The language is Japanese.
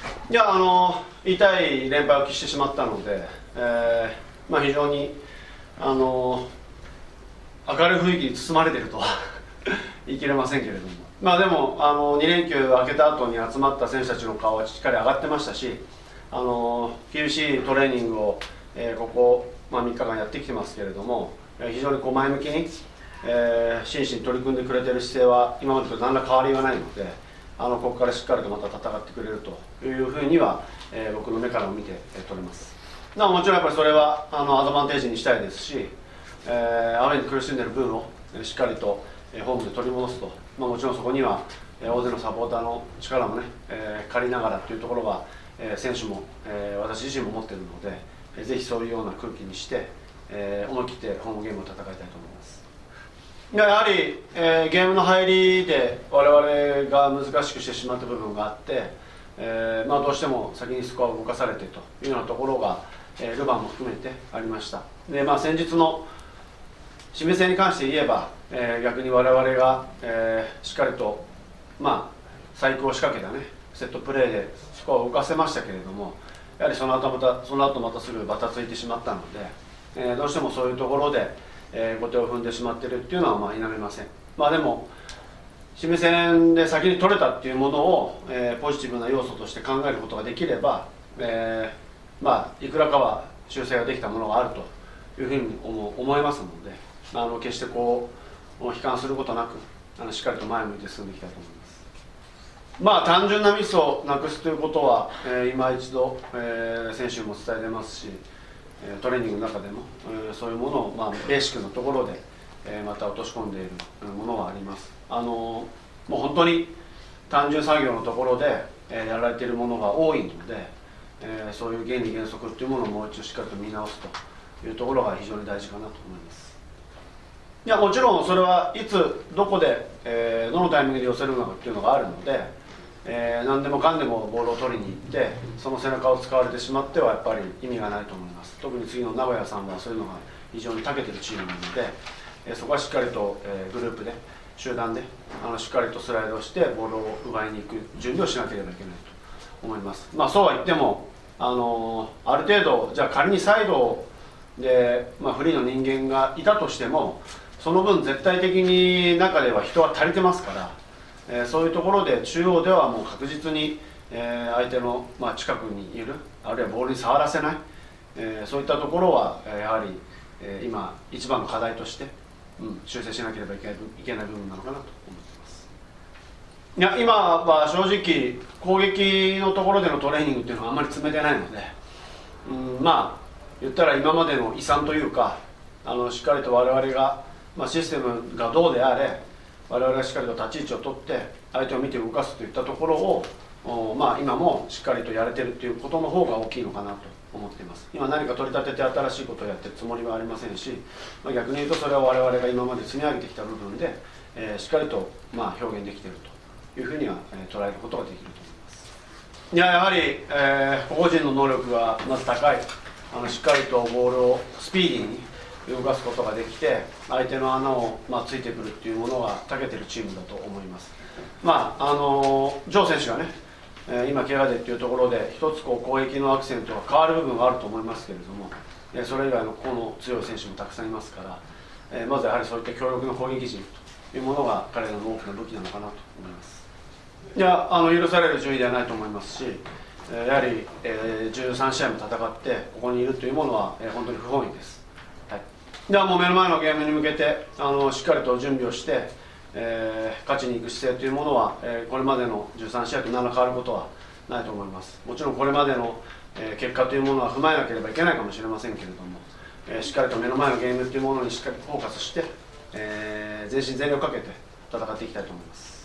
いや、痛い連敗を喫してしまったので、非常に明るい雰囲気に包まれているとは言い切れませんけれども、でも2連休明けた後に集まった選手たちの顔はしっかり上がってましたし、厳しいトレーニングを、ここ、3日間やってきてますけれども、非常に前向きに、真摯に取り組んでくれている姿勢は今までと何ら変わりはないので、ここからしっかりとまた戦ってくれるというふうには、僕の目からも見て取れます。もちろんやっぱりそれはアドバンテージにしたいですし、アウェーに苦しんでいる分をしっかりとホームで取り戻すと、もちろんそこには大勢のサポーターの力もね、借りながらというところは選手も私自身も持っているので、ぜひそういうような空気にして思い切ってホームゲームを戦いたいと思います。やはり、ゲームの入りで我々が難しくしてしまった部分があって、どうしても先にスコアを動かされてというようなところが、ルヴァンも含めてありました。で、先日の清水戦に関して言えば、逆に我々が、しっかりと、細工を仕掛けたねセットプレーでスコアを動かせましたけれども、やはりその後またすぐバタついてしまったので、どうしてもそういうところで後手を踏んでしまっているっていうのは否めません。でも清水戦で先に取れたっていうものを、ポジティブな要素として考えることができれば、いくらかは修正ができたものがあるというふうに思いますので、決して悲観することなくしっかりと前を向いて進んでいきたいと思います。単純なミスをなくすということは、今一度、選手にも伝えてますし、トレーニングの中でも、そういうものを、ベーシックなところで、また落とし込んでいるものはあります。もう本当に単純作業のところで、やられているものが多いので、そういう原理原則っていうものをもう一度しっかりと見直すというところが非常に大事かなと思います。もちろんそれはいつどこで、どのタイミングで寄せるのかっていうのがあるので、何でもかんでもボールを取りに行ってその背中を使われてしまってはやっぱり意味がないと思います。特に次の名古屋さんはそういうのが非常に長けているチームなので、そこはしっかりと、グループで集団でしっかりとスライドしてボールを奪いに行く準備をしなければいけないと思います。そうは言ってもある程度じゃあ仮にサイドで、フリーの人間がいたとしてもその分絶対的に中では人は足りてますから、そういうところで中央ではもう確実に、相手の、近くにいるあるいはボールに触らせない、そういったところはやはり、今一番の課題として、修正しなければいけない部分なのかなと思っています。今は正直攻撃のところでのトレーニングっていうのはあんまり積めてないので、言ったら今までの遺産というかしっかりと我々が、システムがどうであれ我々がしっかりと立ち位置を取って相手を見て動かすといったところを今もしっかりとやれてるということの方が大きいのかなと思っています。今何か取り立てて新しいことをやってるつもりはありませんし、逆に言うとそれは我々が今まで積み上げてきた部分で、しっかりと表現できているというふうには、捉えることができると思います。やはり、個々人の能力がまず高いしっかりとボールをスピーディーに動かすことができて相手の穴を、ついてくるっていうものが長けているチームだと思います。ジョー選手がね今怪我でっていうところで一つ攻撃のアクセントが変わる部分があると思いますけれども、それ以外の個の強い選手もたくさんいますから、まずやはりそういった強力な攻撃陣というものが彼らの大きな武器なのかなと思います。許される順位ではないと思いますし、やはり、13試合も戦ってここにいるというものは、本当に不本意です。もう目の前のゲームに向けてしっかりと準備をして、勝ちに行く姿勢というものは、これまでの13試合と何ら変わることはないと思います。もちろんこれまでの、結果というものは踏まえなければいけないかもしれませんけれども、しっかりと目の前のゲームというものにしっかりフォーカスして、全身全力をかけて戦っていきたいと思います。